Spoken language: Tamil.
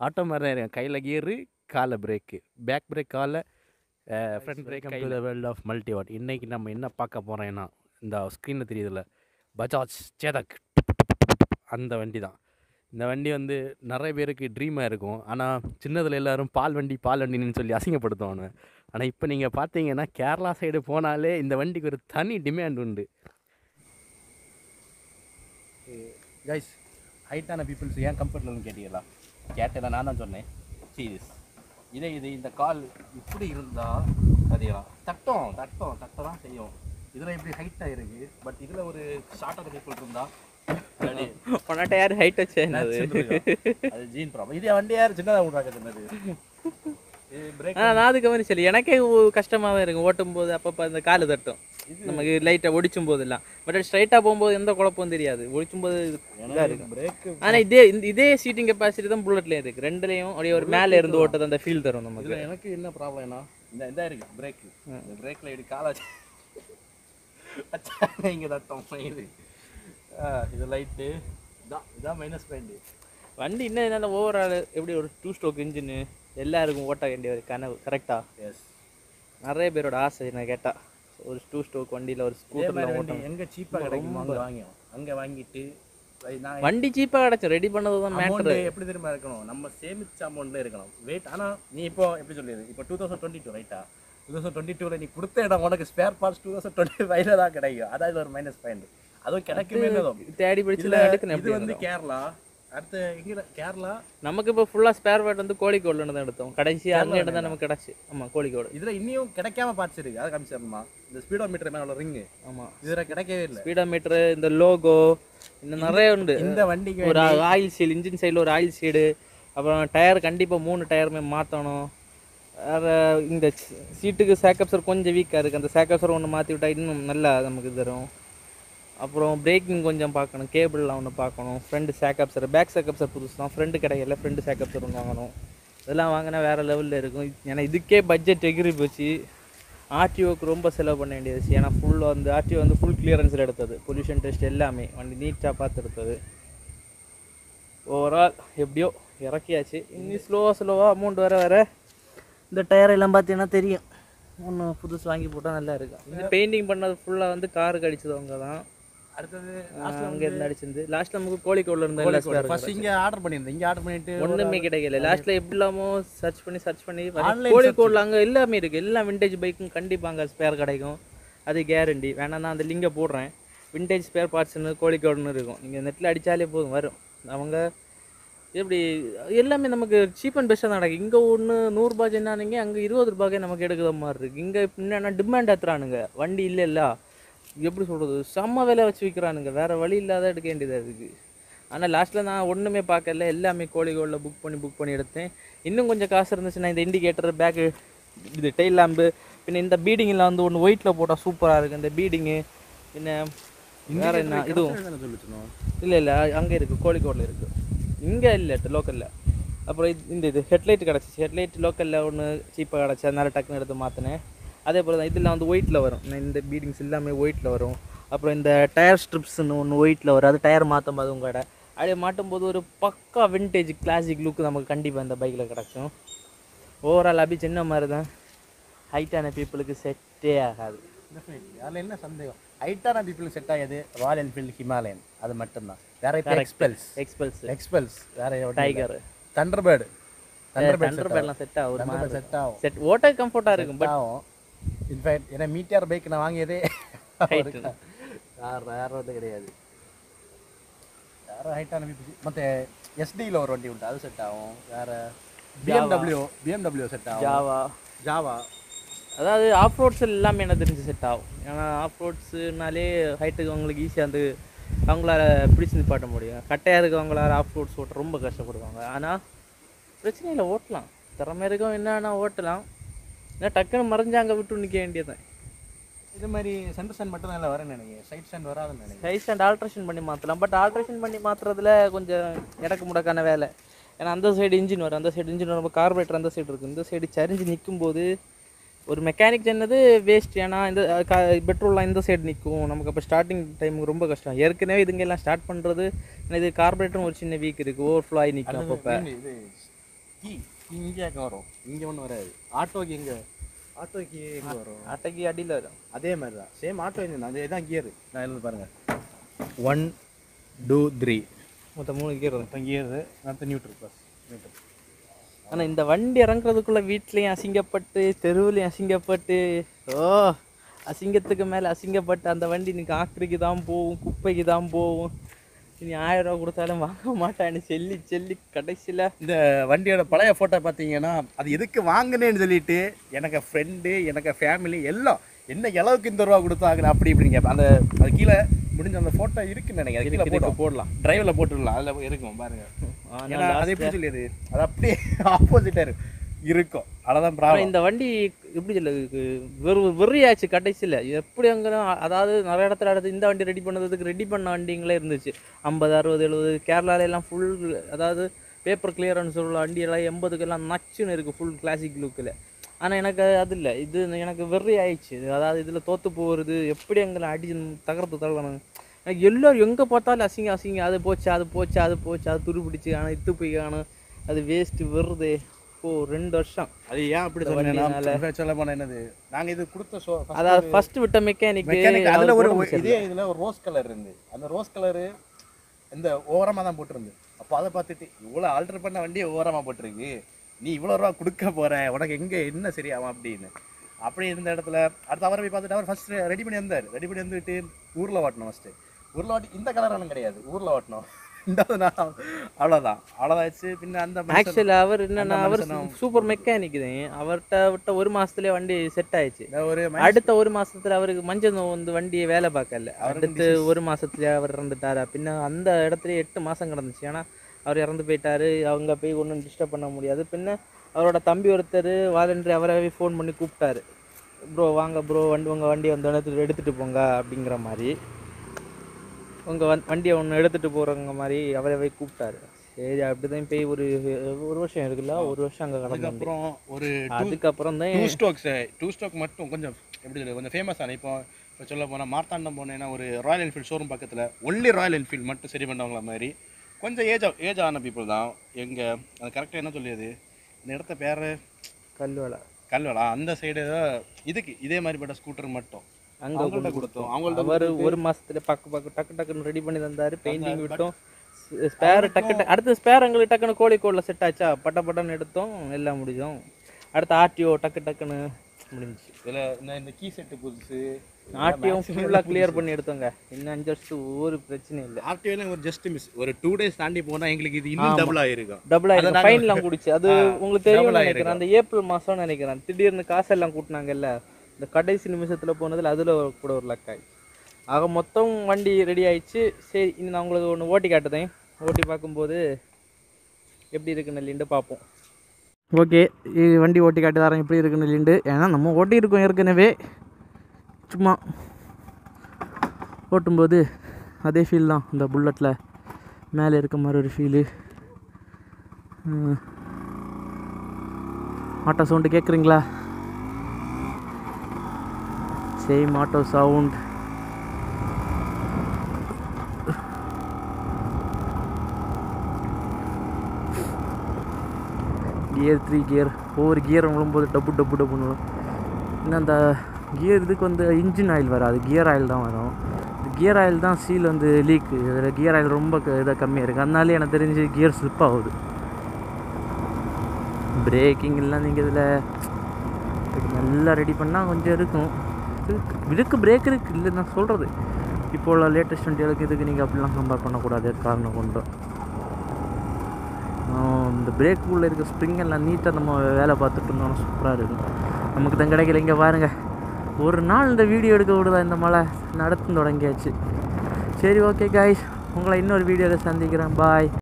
ஆட்டோ மாதிரி தான் இருக்கும். கையில் கியரு, காலை பிரேக்கு, பேக் பிரேக் காலில், front brake. To the world of Multivat. இன்றைக்கி நம்ம என்ன பார்க்க போகிறோன்னா, இந்த ஸ்க்ரீனில் தெரியுதுல்ல, பஜாஜ் சேதக் அந்த வண்டி தான். இந்த வண்டி வந்து நிறைய பேருக்கு ட்ரீமாக இருக்கும். ஆனால் சின்னதில் எல்லோரும் பால் வண்டின்னு சொல்லி அசிங்கப்படுத்துவானு. ஆனால் இப்போ நீங்கள் பார்த்தீங்கன்னா கேரளா சைடு போனாலே இந்த வண்டிக்கு ஒரு தனி டிமாண்ட் உண்டு. கைஸ், ஹைட்டான பீப்புள்ஸ் ஏன் கம்ஃபர்ட்லன்னு கேட்டீங்களா? கேட்டேன், நான் தான் சொன்னேன். சீரியஸ். இது இந்த கால் இப்படி இருந்தால் பார்த்தீங்களா, தட்ட தான் செய்யும். இதில் இப்படி ஹைட்டாக இருக்குது. பட் இதில் ஒரு ஷார்ட்டான பீப்புள் இருந்தால் யார் ஹைட் வச்சு அது ஜீன் ப்ராப்ளம். இதே வண்டி யார் சின்னதாக விட்றாங்க சொன்னது. நான் அதுக்கு மாதிரி சரி, எனக்கே கஷ்டமாக தான் இருக்கும் ஓட்டும் போது. அப்பப்போ அந்த காலு தட்டும் நமக்கு லைட்டாக ஒடிச்சும் போதெல்லாம். பட் ஸ்ட்ரைட்டாக போகும்போது எந்த குழப்பம் தெரியாது. ஒடிச்சும் போது இதாக இருக்கும். ஆனால் இதே சீட்டிங் கெப்பாசிட்டி தான் புல்லட்லேயும் இருக்குது. ரெண்டுலேயும் அப்படியே ஒரு மேலே இருந்து ஓட்டது அந்த ஃபீல் தரும் நமக்கு. எனக்கு என்ன ப்ராப்ளம்னா, இந்த இருக்குது பிரேக்கு. இந்த பிரேக்கில் இப்படி காலாச்சு இங்கே தட்டம் இது லைட்டு இதான் மைனஸ் பாயிண்ட். வண்டி இன்னும் என்னென்ன ஓவரால் எப்படி ஒரு 2 ஸ்ட்ரோக் இன்ஜினு எல்லாருக்கும் ஓட்ட வேண்டிய ஒரு கனவு. கரெக்டாக? எஸ். நிறைய பேரோட ஆசை என்ன கேட்டால் ஒரு 2 ஸ்ட்ரோக் வண்டியில் ஒரு ஸ்கூட்டர் ஓட்டம். எங்கே சீப்பாக கிடைக்கும் அங்கே வாங்கிட்டு வண்டி சீப்பாக கிடச்சி ரெடி பண்ணது தான் மேட்ரு. எப்படி திரும்ப இருக்கணும், நம்ம சேமிச்ச அமௌண்ட்டில் இருக்கணும். வெயிட். ஆனால் நீ இப்போ எப்படி சொல்லிடுது, இப்போ 2022 ரைட்டா? 2022 நீ கொடுத்த இடம் உனக்கு ஸ்பேர் பார்ட்ஸ் 2025 தான் கிடைக்கும். அதாவது ஒரு மைனஸ் பாயிண்ட். அதுவும் கிடைக்குமே தேடி பிடிச்சல. இது வந்து கேரளா. அடுத்து எங்கே கேரளா? நமக்கு இப்போ ஃபுல்லாக ஸ்பேர் பார்ட் வந்து கோழிக்கோடில் தான் எடுத்தோம். கடைசி அங்கே தான் நமக்கு கிடச்சி. ஆமாம், கோழிக்கோடு. இதில் இன்னும் கிடைக்காம பார்ட்ஸ் இருக்குது. அதை காமிச்சிடணுமா? இந்த ஸ்பீடோ மீட்டர் மேலே உள்ள ரிங்கு. ஆமாம், இதில் கிடைக்கவே இல்லை. ஸ்பீடோ மீட்டரு, இந்த லோகோ, இன்னும் நிறைய உண்டு. இந்த வண்டிக்கு ஒரு ஆயில் சீல், இன்ஜின் சைடில் ஒரு ஆயில் சீடு, அப்புறம் டயர் கண்டிப்பாக 3 டயருமே மாற்றணும். வேறு இந்த சீட்டுக்கு சேக்கப்சர் கொஞ்சம் வீக்காக இருக்குது. அந்த சேக்கப்சர் ஒன்று மாற்றி விட்டால் இன்னும் நல்லா நமக்கு தரும். அப்புறம் பிரேக்கிங் கொஞ்சம் பார்க்கணும், கேபிள்லாம் ஒன்று பார்க்கணும். ஃப்ரெண்டு சேக்கப்சர், பேக் சேக்கப்சர் புதுசு தான். ஃப்ரெண்டு கிடைக்கல, ஃப்ரெண்டு சேக்கப்சர் ஒன்று வாங்கணும். இதெல்லாம் வாங்கினா வேறு லெவலில் இருக்கும். ஏன்னா இதுக்கே பட்ஜெட் எகிரி போச்சு. ஆர்டிஓக்கு ரொம்ப செலவு பண்ண வேண்டியது. ஏன்னா ஃபுல்லாக வந்து ஆர்டிஓ வந்து ஃபுல் கிளியரன்ஸில் எடுத்தது. பொல்யூஷன் டெஸ்ட் எல்லாமே வண்டி நீட்டாக பார்த்து எடுத்தது. ஓவரால் எப்படியோ இறக்கியாச்சு. இன்னும் ஸ்லோவாக அமௌண்ட் வர இந்த டயரெல்லாம் பார்த்தீங்கன்னா தெரியும். ஒன்று புதுசு வாங்கி போட்டால் நல்லா இருக்கும். இந்த பெயிண்டிங் பண்ணது ஃபுல்லாக வந்து காருக்கு அடிச்சதவங்க தான். அடுத்தது அங்கே இருந்து அடிச்சிருந்து லாஸ்ட்டில் நமக்கு கோழிக்கோடில் இருந்து ஃபர்ஸ்ட் இங்கே ஆர்டர் பண்ணியிருந்தேன். இங்கே ஆர்டர் பண்ணிட்டு ஒன்றுமே கிடைக்கல. லாஸ்ட்டில் எப்படி இல்லாமல் சர்ச் பண்ணி கோழிக்கோடில் அங்கே எல்லாமே இருக்குது. எல்லா விண்டேஜ் பைக்கும் கண்டிப்பாக அங்கே ஸ்பேர் கிடைக்கும். அது கேரண்டி. வேணான்னா அந்த லிங்கை போடுறேன். விண்டேஜ் ஸ்பேர் பார்ட்ஸ்னு கோழிக்கோடுன்னு இருக்கும். நீங்கள் நெட்டில் அடித்தாலே போதும், வரும். அவங்க எப்படி எல்லாமே நமக்கு சீப் அண்ட் பெஸ்ட்டாக தான் நடக்குது. இங்கே ஒன்று 100 ரூபா சொன்னானுங்க, அங்கே 20 ரூபாய்க்கே நமக்கு எடுக்கிற மாதிரி இருக்குது. இங்கே என்னென்னா டிமாண்ட் ஏற்றுறானுங்க. வண்டி இல்லைல்ல, எப்படி சொல்கிறது, செம்ம விலை வச்சு விற்கிறானுங்க. வேறு வழி இல்லாத எடுக்க வேண்டியதாக இருக்குது. ஆனால் லாஸ்ட்டில் நான் ஒன்றுமே பார்க்கல, எல்லாமே கோழிக்கோடில் புக் பண்ணி எடுத்தேன். இன்னும் கொஞ்சம் காசு இருந்துச்சுன்னா இந்த இண்டிகேட்டர், பேக்கு, இது டெயில் லேம்பு, பின்ன இந்த பீடிங்கில் வந்து ஒன்று ஒயிட்டில் போட்டால் சூப்பராக இருக்குது. இந்த பீடிங்கு பின்ன வேறு என்ன இதுவும் இல்லை அங்கே இருக்குது, கோழிக்கோடில் இருக்குது. இங்கே இல்லை லோக்கலில். அப்புறம் இது ஹெட்லைட் கிடச்சிச்சு. ஹெட்லைட் லோக்கலில் ஒன்று சீப்பாக கிடச்சி, அதனால டக்குன்னு எடுத்து மாற்றினேன். அதே போல் தான் இதில் வந்து ஒயிட்டில் வரும். இந்த பீடிங்ஸ் எல்லாமே ஒயிட்டில் வரும். அப்புறம் இந்த டயர் ஸ்ட்ரிப்ஸ்ன்னு ஒன்று ஒயிட்டில் வரும். அது டயர் மாற்றும் போது உங்களோட அப்படியே மாட்டும்போது ஒரு பக்கா விண்டேஜ் கிளாசிக் லுக்கு நமக்கு கண்டிப்பாக இந்த பைக்கில் கிடக்கும். ஓவரால் அப்படி சின்ன மாதிரி தான். ஹைட்டான பீப்புளுக்கு செட்டே ஆகாது. அதில் என்ன சந்தேகம், ஹைட்டான பீப்புளுக்கு செட் ஆகாது ராயல் என்ஃபீல்டு ஹிமாலயன், அது மட்டும்தான். வேற எக்ஸ்பெல்ஸ் வேற டைகர், தண்டர்பேர்ட்லாம் செட் ஆகும். செட் ஓட்ட கம்ஃபர்ட்டாக இருக்கும். பட் இன்ஃபேக்ட் ஏன்னா மீட்டியார் பைக் நான் வாங்கியதே வேறு வந்து கிடையாது. வேறு ஹைட்டான பீப்புள். மற்ற எஸ்டியில் ஒரு வண்டி உண்டு, அது செட் ஆகும். வேறு பிஎம்டபிள்யூ செட் ஆகும். ஜாவா அதாவது ஆஃப் ரோட்ஸ் எல்லாமே என்ன தெரிஞ்சு செட் ஆகும். ஏன்னா ஆஃப் ரோட்ஸுனாலே ஹைட்டுக்கு அவங்களுக்கு ஈஸியாக வந்து அவங்களால பிடிச்சி நிப்பாட்ட முடியும். கட்டையாக இருக்கவங்களால ஆஃப் ரோட்ஸ் ஓட்ட ரொம்ப கஷ்டப்படுவாங்க. ஆனால் பிரச்சனை இல்லை, ஓட்டலாம். திறமை இருக்கும் என்னன்னா ஓட்டலாம். ஏன்னா டக்குன்னு மறைஞ்சு அங்கே விட்டு நிற்க வேண்டியதான். இது மாதிரி சென்டர் ஸ்டாண்ட் மட்டும் தான் வரேன்னு நினைக்கிறேன். சைட் ஸ்டாண்ட் வராதுன்னு நினைக்கிறேன். சைட் ஸ்டாண்ட் ஆல்ட்ரேஷன் பண்ணி மாற்றலாம். பட் ஆல்ட்ரேஷன் பண்ணி மாற்றுறதுல கொஞ்சம் இடக்கு முடக்கான வேலை. ஏன்னா அந்த சைடு இன்ஜின் வரும், அந்த சைடு இன்ஜின் வரும், கார்பரேட்டர் அந்த சைடு இருக்குது. இந்த சைடு சரிஞ்சு நிற்கும்போது ஒரு மெக்கானிக் சொன்னது வேஸ்ட். ஏன்னா இந்த பெட்ரோல்லாம் இந்த சைடு நிற்கும். நமக்கு அப்போ ஸ்டார்டிங் டைமுக்கு ரொம்ப கஷ்டம். ஏற்கனவே இதுங்கெல்லாம் ஸ்டார்ட் பண்ணுறது இது கார்பரேட்டரும் ஒரு சின்ன வீக் இருக்குது, ஓவர்ஃப்ளோ ஆகி நிற்கும். அப்பப்போ கீ இங்கே வரும், இங்கே ஒன்றும் வராது. ஆட்டோக்கு எங்கே வரும்? ஆட்டோக்கு அடியில் வரும். அதே மாதிரி தான் சேம் ஆட்டோ இன்ஜின், அதே தான் கியரு. நான் எழுதி பாருங்கள் 1 2 3 மொத்தம் 3 கியர் வரும். மொத்தம் கியரு, அடுத்த நியூட்ரல் ப்ளஸ் நியூட்ரல். ஆனால் இந்த வண்டி இறங்குறதுக்குள்ளே வீட்லேயும் அசிங்கப்பட்டு தெருவுலையும் அசிங்கப்பட்டு அசிங்கத்துக்கு மேலே அசிங்கப்பட்டு அந்த வண்டி இன்னைக்கு ஆக்கிரிக்கு தான் போகும், குப்பைக்கு தான் போகும். இனி 1000 ரூபா கொடுத்தாலும் வாங்க மாட்டான்னு சொல்லி கடைசியில் இந்த வண்டியோட பழைய ஃபோட்டோ பார்த்தீங்கன்னா அது எதுக்கு வாங்கினேன்னு சொல்லிட்டு எனக்கு ஃப்ரெண்டு எனக்கு ஃபேமிலி எல்லாம் என்ன அளவுக்கு இந்த ரூபா கொடுத்தாங்க அப்படி இப்படிங்க. அந்த அது கீழே முடிஞ்ச அந்த ஃபோட்டோ இருக்குன்னு நினைக்கிறேன். கீழே போடலாம், டிரைவில் போட்டுடலாம், அதில் இருக்கும் பாருங்க. ஏன்னா அது எப்படி சொல்லியது, அது அப்படியே ஆப்போசிட்டாக இருக்கும். அவ்வளோதான் ப்ராப்ளம். இந்த வண்டி எப்படி சொல்ல வெறியாச்சு கடைசியில். எப்படி அங்கே அதாவது நிறைய இடத்துல அடுத்து இந்த வண்டி ரெடி பண்ண வண்டிங்களே இருந்துச்சு. 50 60 70 கேரளாலெல்லாம் ஃபுல், அதாவது பேப்பர் கிளியர்னு சொல்ல வண்டியெல்லாம் 80க்கெல்லாம் நச்சுன்னு இருக்குது ஃபுல் கிளாசிக் லுக்கில். ஆனால் எனக்கு அது இல்லை, இது எனக்கு வெறி ஆயிடுச்சு. அதாவது இதில் தோற்று போகிறது எப்படி எங்களை அடி தகர்த்து தள்ளணும். எனக்கு எல்லோரும் எங்கே பார்த்தாலும் அசிங்க அது போச்சு அது துருப்பிடிச்சு ஆனால் இத்து போய் காணும், அது வேஸ்ட்டு வருது. 2 வருஷம். அது ஏன் அப்படி சொன்னேன்னா சொல்ல போனால் என்னது, நாங்கள் இது கொடுத்த அதாவது ஃபர்ஸ்ட் விட்ட மெக்கானிக் அதில் ஒரு இதே இதில் ஒரு ரோஸ் கலர் இருந்து, அந்த ரோஸ் கலரு இந்த ஓரமாக தான் போட்டிருந்து. அப்போ அதை பார்த்துட்டு இவ்வளோ ஆல்டர் பண்ண வண்டியை ஓரமாக போட்டிருக்கு, நீ இவ்வளோ ரூபா கொடுக்க போகிற, உனக்கு எங்கே என்ன சரியாகும் அப்படின்னு. அப்படி இருந்த இடத்துல அடுத்து அவரை போய் பார்த்துட்டு அவர் ஃபஸ்ட்டு ரெடி பண்ணி வந்துட்டு ஊரில் ஓட்டணும். ஃபஸ்ட்டு ஊரில் ஓட்டி இந்த கலரானும் கிடையாது, ஊரில் ஓட்டணும். அவ்வளோதான் ஆச்சு. பின்ன அந்த ஆக்சுவலி அவர் என்னன்னா அவர் சூப்பர் மெக்கானிக் தான். அவர்கிட்ட விட்ட 1 மாதத்துலேயே வண்டி செட் ஆயிடுச்சு. அடுத்த 1 மாதத்துல அவருக்கு மஞ்சள் வந்து வண்டியை வேலை பார்க்கல. அடுத்து 1 மாதத்துலேயே அவர் இறந்துட்டார். பின்ன அந்த இடத்துலயே 8 மாதம் கிடந்துச்சு. ஏன்னா அவர் இறந்து போயிட்டார். அவங்க போய் ஒன்றும் டிஸ்டர்ப் பண்ண முடியாது. பின்ன அவரோட தம்பி ஒருத்தர் வாலண்டரி அவராகவே ஃபோன் பண்ணி கூப்பிட்டாரு, ப்ரோ வாங்க ப்ரோ உங்கள் வண்டியை வந்து எடுத்துகிட்டு போங்க அப்படிங்கிற மாதிரி. உங்கள் வண்டியை ஒன்று எடுத்துகிட்டு போகிறவங்க மாதிரி அவரவே கூப்பிட்டாரு. சரி அப்படி தான் போய் ஒரு வருஷம் இருக்குல்ல, 1 வருஷம் அங்கே கிடந்து அதுக்கப்புறம் தான் 2 ஸ்டோக் மட்டும் கொஞ்சம் எப்படி சொல்லி கொஞ்சம் ஃபேமஸ் ஆன. இப்போ சொல்ல போனால் மார்த்தாண்டம் போனேன்னா ஒரு ராயல் என்ஃபீல்டு ஷோரூம் பக்கத்தில் ஒன்லி ராயல் என்ஃபீல்டு மட்டும் சரி பண்ணவங்கள மாதிரி கொஞ்சம் ஏஜ் ஆன பீப்புள் தான். எங்கே அது கரெக்டாக என்ன சொல்லியது, இந்த இடத்த பேர் கல்வலா அந்த சைடு இதுக்கு இதே மாதிரிப்பட்ட ஸ்கூட்டர் மட்டும் அங்கே கொடுத்தோம். அவங்கள்ட்ட அவர் 1 மாதத்துல டக்குன்னு ரெடி பண்ணி தந்தார். பெயிண்டிங் விட்டோம், ஸ்பேர் அடுத்து ஸ்பேர் எங்களுக்கு டக்குன்னு கோழிக்கோடில் செட் ஆச்சா, பட்டன்னு எடுத்தோம், எல்லாம் முடிஞ்சோம். அடுத்து RTO டக்குன்னு முடிஞ்சிச்சு. இதில் இந்த கீ செட்டு புதுசு RTO ஃபுல்லாக கிளியர் பண்ணி எடுத்தோங்க. இன்னும் 5 வருஷத்துக்கு ஒரு பிரச்சனையும் இல்லை. RTO ஒரு ஜஸ்ட் மிஸ், ஒரு 2 days தாண்டி போனால் எங்களுக்கு இது இன்னும் டபுள் ஆகிருக்கும். ஃபைன்லாம் குடிச்சு அது உங்களுக்கு தெரியும் நினைக்கிறேன். அந்த ஏப்ரல் மாதம்னு நினைக்கிறேன், திடீர்னு காசெல்லாம் கூட்டினாங்கல்ல, இந்த கடைசி நிமிஷத்தில் போனதில் அதில் கூட ஒரு லக்காய். ஆக மொத்தம் வண்டி ரெடி ஆயிடுச்சு. சரி இனி நான் உங்களுக்கு ஒன்று ஓட்டி காட்டுதேன். ஓட்டி பார்க்கும்போது எப்படி இருக்குன்னு இல்லைன்னு பார்ப்போம். ஓகே, வண்டி ஓட்டி காட்டி தரேன் எப்படி இருக்குன்னு இல்லைண்டு. ஏன்னா நம்ம ஓட்டியிருக்கோம் ஏற்கனவே, சும்மா ஓட்டும்போது அதே ஃபீல் தான். இந்த புல்லட்டில் மேலே இருக்க மாதிரி ஒரு ஃபீலு. ஆட்டோ சவுண்டு கேட்குறீங்களா? Same auto sound. Gear 3 gear, ஒவ்வொரு கியர் விழும்போது டப்புன்னு வரும். இன்னும் அந்த கியர் இதுக்கு வந்து இன்ஜின் ஆயில் வராது, கியர் ஆயில் தான் வரும். கியர் ஆயில் தான் சீல் வந்து லீக்கு. இதில் கியர் ஆயில் ரொம்ப இதாக கம்மியாக இருக்குது. அதனாலே எனக்கு தெரிஞ்சு கியர் ஸ்லிப் ஆகுது. பிரேக்கிங் எல்லாம் நீங்கள் இதில் நல்லா ரெடி பண்ணால் கொஞ்சம் இருக்கும். இதுக்கு பிரேக் இருக்குது இல்லை நான் சொல்கிறது. இப்போ உள்ள லேட்டஸ்ட் வண்டிகளுக்கு இதுக்கு நீங்கள் அப்படிலாம் கம்பேர் பண்ணக்கூடாது. காரணம் கொண்டு இந்த பிரேக்குள்ளே இருக்க ஸ்ப்ரிங் எல்லாம் நீட்டாக நம்ம வேலை பார்த்துட்டு இருந்தோம்னா சூப்பராக இருக்கும். நமக்கு தான் கிடைக்கல. இங்கே பாருங்கள், ஒரு நாள் இந்த வீடியோ எடுக்க விடுதா இந்த மழை நடத்து தொடங்கியாச்சு. சரி ஓகே காய்ஸ், உங்களை இன்னொரு வீடியோவில் சந்திக்கிறேன். பாய்.